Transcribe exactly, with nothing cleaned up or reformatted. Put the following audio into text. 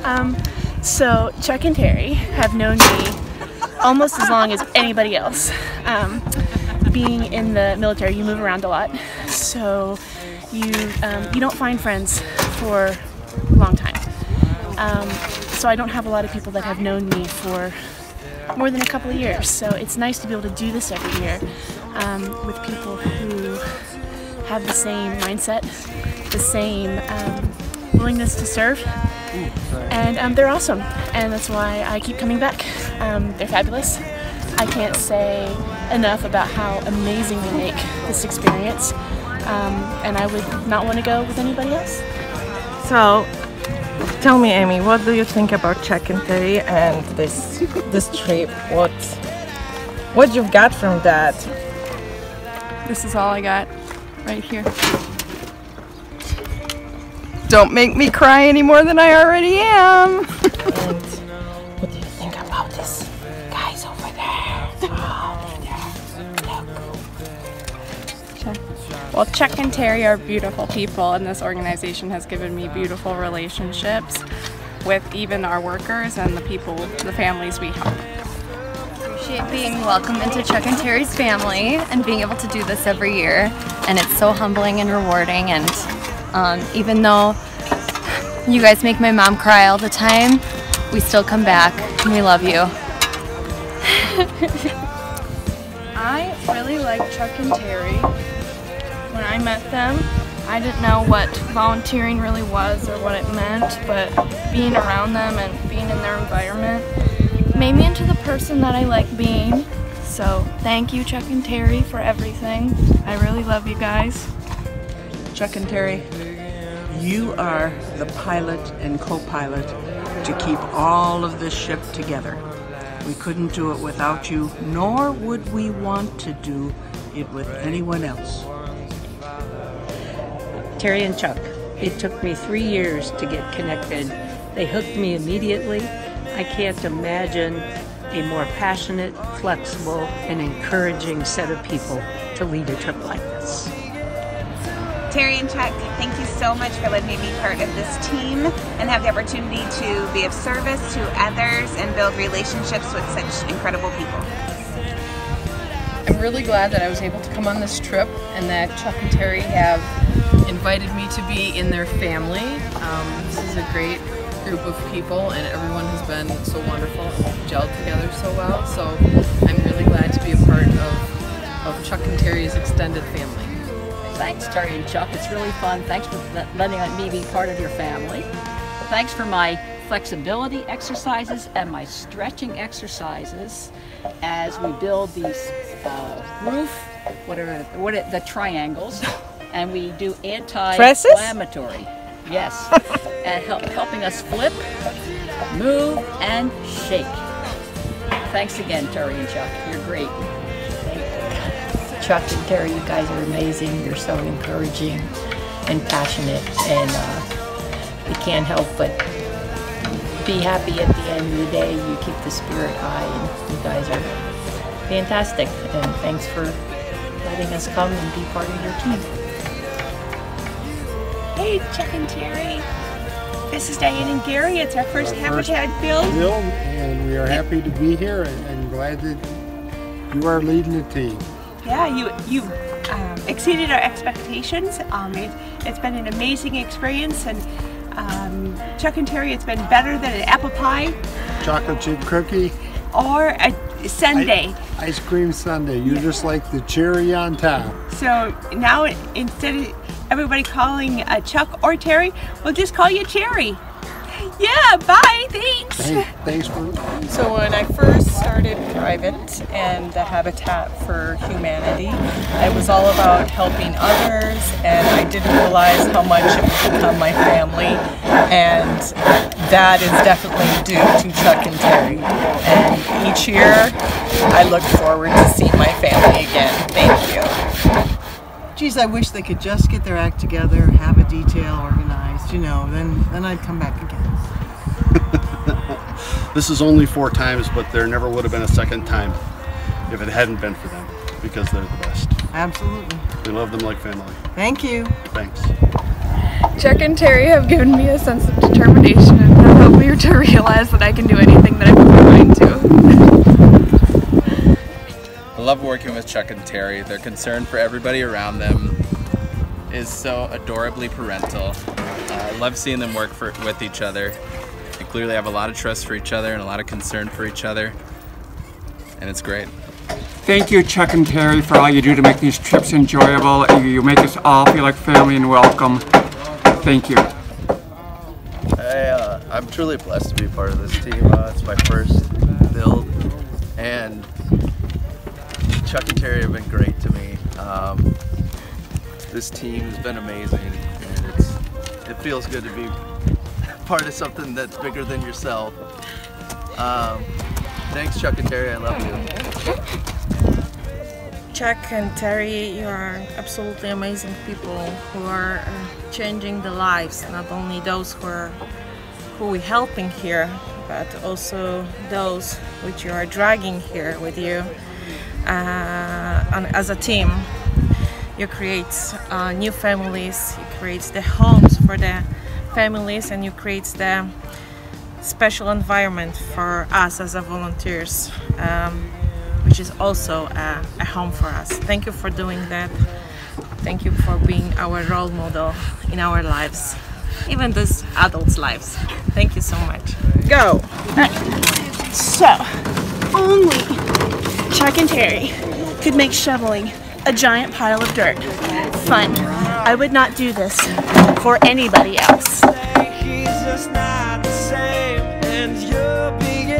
Um, so Chuck and Terry have known me almost as long as anybody else. Um, being in the military, you move around a lot, so you um, you don't find friends for a long time. Um, so I don't have a lot of people that have known me for more than a couple of years. So it's nice to be able to do this every year um, with people who have the same mindset, the same um, willingness to serve, and um, they're awesome, and that's why I keep coming back. Um, they're fabulous. I can't say enough about how amazing they make this experience, um, and I would not want to go with anybody else. So, tell me, Amy, what do you think about Chuck and Terry and this this trip? What what you've got from that? This is all I got right here. Don't make me cry any more than I already am. And what do you think about this guys over there? Oh, Chuck. Well, Chuck and Terry are beautiful people, and this organization has given me beautiful relationships with even our workers and the people, the families we help. Appreciate being welcomed into Chuck and Terry's family and being able to do this every year, and it's so humbling and rewarding. And um, even though you guys make my mom cry all the time, we still come back and we love you. I really like Chuck and Terry. When I met them, I didn't know what volunteering really was or what it meant, but being around them and being in their environment made me into the person that I like being. So thank you, Chuck and Terry, for everything. I really love you guys. Chuck and Terry, you are the pilot and co-pilot to keep all of this ship together. We couldn't do it without you, nor would we want to do it with anyone else. Terry and Chuck, it took me three years to get connected. They hooked me immediately. I can't imagine a more passionate, flexible, and encouraging set of people to lead a trip like this. Terry and Chuck, thank you so much for letting me be part of this team and have the opportunity to be of service to others and build relationships with such incredible people. I'm really glad that I was able to come on this trip and that Chuck and Terry have invited me to be in their family. Um, this is a great group of people and everyone has been so wonderful and gelled together so well. So I'm really glad to be a part of, of Chuck and Terry's extended family. Thanks, Terry and Chuck. It's really fun. Thanks for letting me be part of your family. Thanks for my flexibility exercises and my stretching exercises as we build these uh, roof, whatever, what are the triangles, and we do anti-inflammatory. Yes, and help, helping us flip, move, and shake. Thanks again, Terry and Chuck. You're great. Chuck and Terry, you guys are amazing. You're so encouraging and passionate, and uh, you can't help but be happy at the end of the day. You keep the spirit high, and you guys are fantastic. And thanks for letting us come and be part of your team. Hey, Chuck and Terry. This is Diane and Gary. It's our first our Habitat first build. build. And we are happy to be here and, and glad that you are leading the team. Yeah, you you um, exceeded our expectations. Um, it, it's been an amazing experience, and um, Chuck and Terry, it's been better than an apple pie, chocolate chip cookie, or a sundae. I, ice cream sundae. You're yeah. just like the cherry on top. So now, instead of everybody calling uh, Chuck or Terry, we'll just call you Cherry. Yeah, bye, thanks. Thanks, thanks for... So when I first started Thrivent and the Habitat for Humanity, it was all about helping others, and I didn't realize how much it would become my family, and that is definitely due to Chuck and Terry. And each year, I look forward to see my family again. Thank you. Geez, I wish they could just get their act together, have a detail organized, you know, then, then I'd come back again. This is only four times, but there never would have been a second time if it hadn't been for them, because they're the best. Absolutely. We love them like family. Thank you. Thanks. Chuck and Terry have given me a sense of determination and have helped me to realize that I can do anything that I put my mind to. I love working with Chuck and Terry. Their concern for everybody around them is so adorably parental. Uh, I love seeing them work for, with each other. They clearly have a lot of trust for each other and a lot of concern for each other, and it's great. Thank you, Chuck and Terry, for all you do to make these trips enjoyable. You make us all feel like family and welcome. Thank you. Hey, uh, I'm truly blessed to be part of this team. Uh, it's my first build, and Chuck and Terry have been great to me. Um, this team has been amazing, and it's it feels good to be part of something that's bigger than yourself. Um, thanks, Chuck and Terry. I love you. Chuck and Terry, you are absolutely amazing people who are uh, changing the lives, not only those who are who we're helping here, but also those which you are dragging here with you. Uh, and as a team, you create uh, new families, you create the homes for the families, and you create the special environment for us as a volunteers. Um, which is also a, a home for us. Thank you for doing that. Thank you for being our role model in our lives, even these adults' lives. Thank you so much. Go! Right. So, only Chuck and Terry could make shoveling a giant pile of dirt fun. I would not do this for anybody else. He's just not the same, and you're being